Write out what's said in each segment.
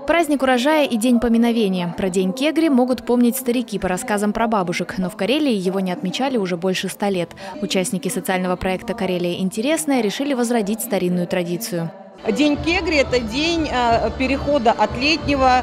Праздник урожая и день поминовения. Про день кегри могут помнить старики по рассказам про бабушек, но в Карелии его не отмечали уже больше 100 лет. Участники социального проекта «Карелия интересная» решили возродить старинную традицию. День кегри – это день перехода от летнего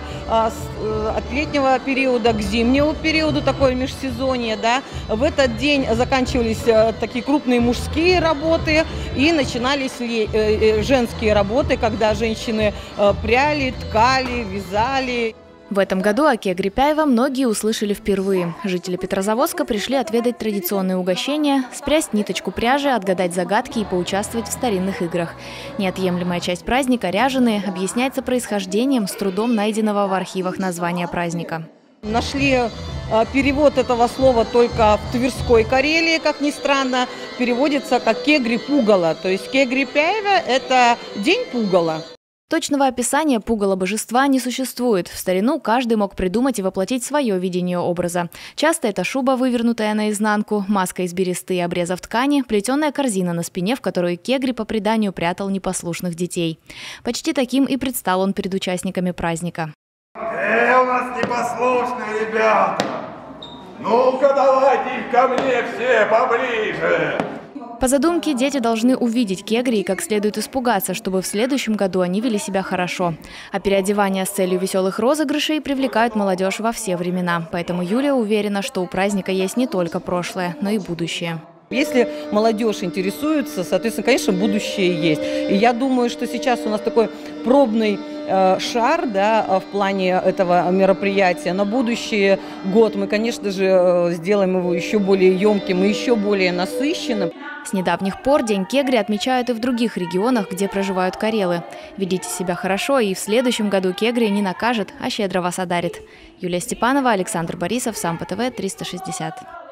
периода к зимнему периоду, такое межсезонье. Да. В этот день заканчивались такие крупные мужские работы и начинались женские работы, когда женщины пряли, ткали, вязали. В этом году о кегре Пяева многие услышали впервые. Жители Петрозаводска пришли отведать традиционные угощения, спрясть ниточку пряжи, отгадать загадки и поучаствовать в старинных играх. Неотъемлемая часть праздника – ряженые объясняется происхождением с трудом найденного в архивах названия праздника. Нашли перевод этого слова только в Тверской Карелии, как ни странно, переводится как кегри пугало. То есть кегри Пяева – это день пугала. Точного описания пугала божества не существует. В старину каждый мог придумать и воплотить свое видение образа. Часто это шуба, вывернутая наизнанку, маска из бересты и обрезов ткани, плетеная корзина на спине, в которую кегри по преданию прятал непослушных детей. Почти таким и предстал он перед участниками праздника. У нас непослушные ребята! Ну-ка давайте их ко мне все поближе! По задумке, дети должны увидеть кегри и как следует испугаться, чтобы в следующем году они вели себя хорошо. А переодевания с целью веселых розыгрышей привлекают молодежь во все времена. Поэтому Юлия уверена, что у праздника есть не только прошлое, но и будущее. Если молодежь интересуется, соответственно, конечно, будущее есть. И я думаю, что сейчас у нас такой пробный шар, да, в плане этого мероприятия. На будущий год мы, конечно же, сделаем его еще более емким и еще более насыщенным. С недавних пор День кегри отмечают и в других регионах, где проживают карелы. Ведите себя хорошо, и в следующем году кегри не накажет, а щедро вас одарит. Юлия Степанова, Александр Борисов, СамПТВ, 360.